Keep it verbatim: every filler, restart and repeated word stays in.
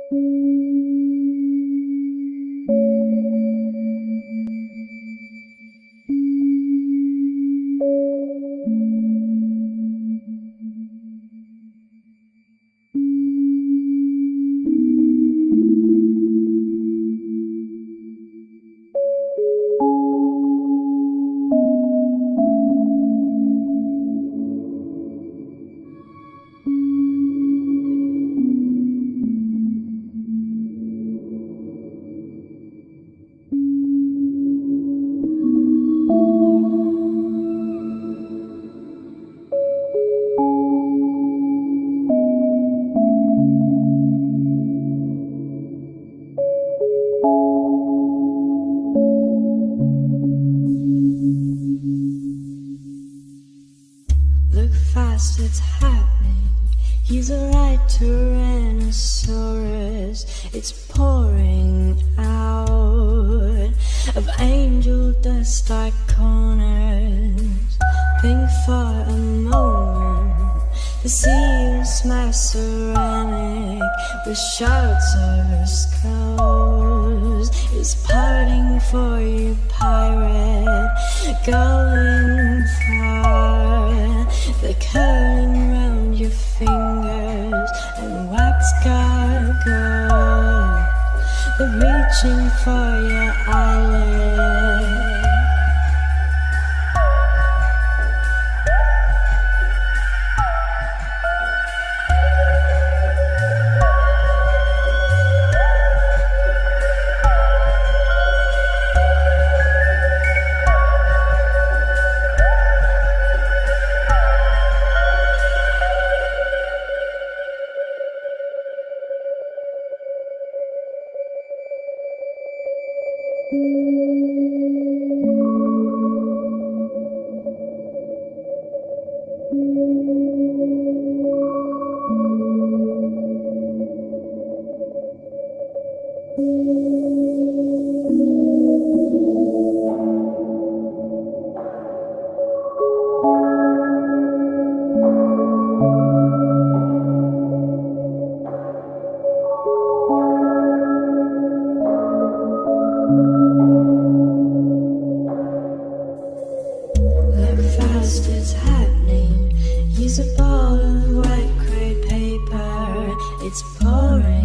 It's happening. He's a right Tyrannosaurus. It's pouring out of angel dust like corners. Think for a moment. The sea is my ceramic with shards of skulls. Is parting for you, pirate, going far. They're curling round your fingers and wax gargoyles. They're reaching for your eyelid. It's happening. Use a ball of white crepe paper. It's pouring.